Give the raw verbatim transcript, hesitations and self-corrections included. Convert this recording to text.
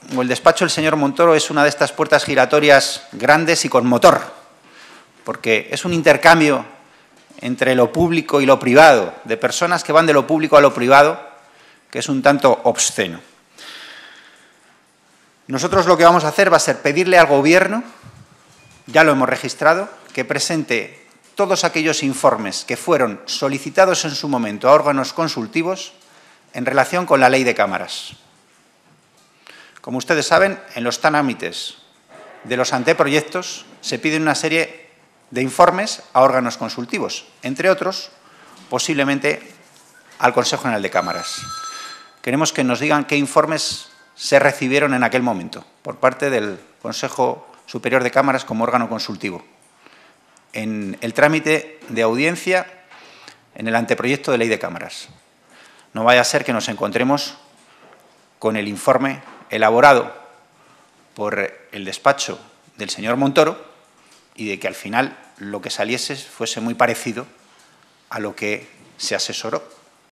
o el despacho del señor Montoro es una de estas puertas giratorias grandes y con motor, porque es un intercambio entre lo público y lo privado, de personas que van de lo público a lo privado, que es un tanto obsceno. Nosotros lo que vamos a hacer va a ser pedirle al Gobierno, ya lo hemos registrado, que presente todos aquellos informes que fueron solicitados en su momento a órganos consultivos en relación con la Ley de Cámaras. Como ustedes saben, en los trámites de los anteproyectos se piden una serie de informes a órganos consultivos, entre otros, posiblemente al Consejo General de Cámaras. Queremos que nos digan qué informes se recibieron en aquel momento por parte del Consejo Superior de Cámaras como órgano consultivo en el trámite de audiencia en el anteproyecto de Ley de Cámaras. No vaya a ser que nos encontremos con el informe elaborado por el despacho del señor Montoro y de que al final lo que saliese fuese muy parecido a lo que se asesoró.